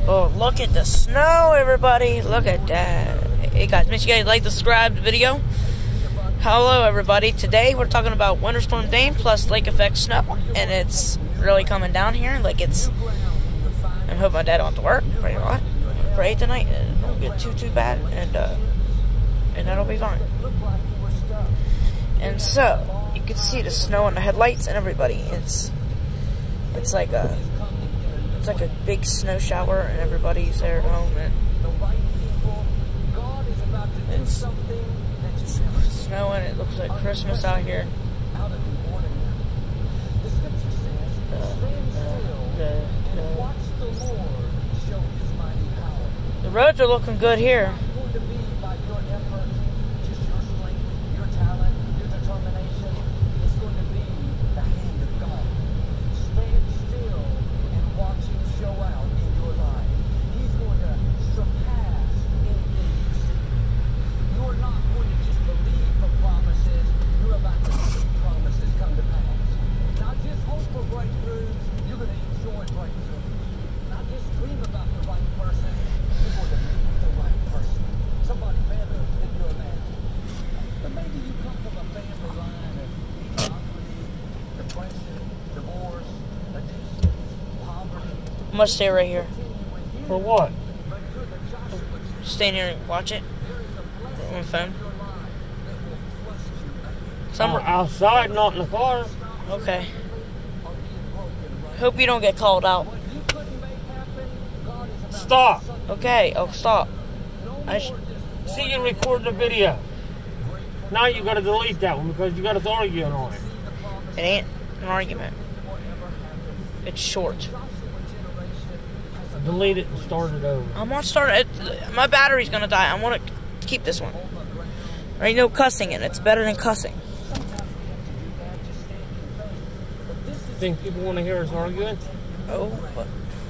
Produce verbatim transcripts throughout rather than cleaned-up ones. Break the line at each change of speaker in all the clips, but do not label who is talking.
Oh, look at the snow, everybody. Look at that. Hey, guys, make sure you guys like the subscribe video. Hello, everybody. Today, we're talking about Winter Storm Dane plus lake effect snow. And it's really coming down here. Like, it's... I hope my dad don't have to work. Pray a lot. Pray tonight. It don't get too, too bad. And, uh... And that'll be fine. And so, you can see the snow on the headlights and everybody. It's... It's like a... It's like a big snow shower, and everybody's there at home, and it's, it's snowing. It looks like Christmas out here. Uh, the, the, the roads are looking good here. I'm gonna stay right here.
For what?
Stay here and watch it on my phone.
Somewhere outside, not in the car.
Okay. Hope you don't get called out.
Stop.
Okay, I'll stop. I sh
See you record the video. Now you gotta delete that one because you got a argument on it.
It ain't an argument. It's short.
Delete it and start it over.
I'm gonna start it. My battery's gonna die. I want to keep this one. There ain't no cussing in it. It's better than cussing.
Think people want to hear us arguing?
Oh, what?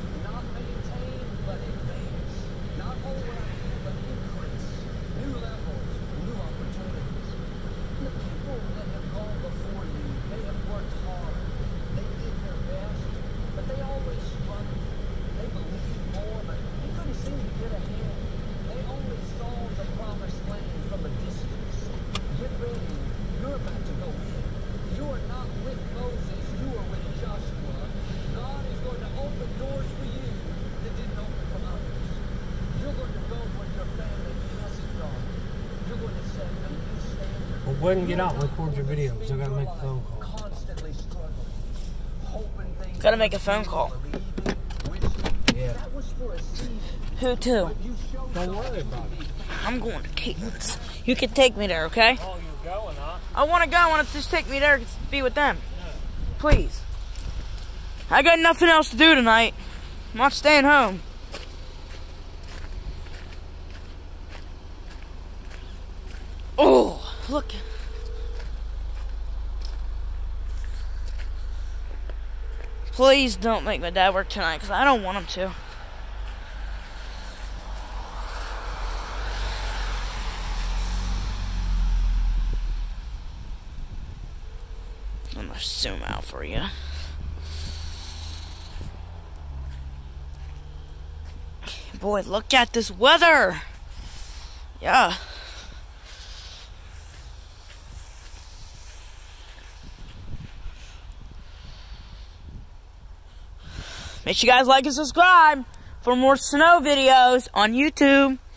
Well, go ahead and get out and record your video because I gotta make a phone call.
Gotta make a phone call.
Yeah.
Who to?
Don't worry about it.
I'm going to Caitlin's. You can take me there, okay?
Oh, you're going, huh?
I want to go. I want to just take me there to be with them. Please. I got nothing else to do tonight. I'm not staying home. Oh, look. Please don't make my dad work tonight, because I don't want him to. I'm going to zoom out for you. Boy, look at this weather. Yeah. Make sure you guys like and subscribe for more snow videos on YouTube.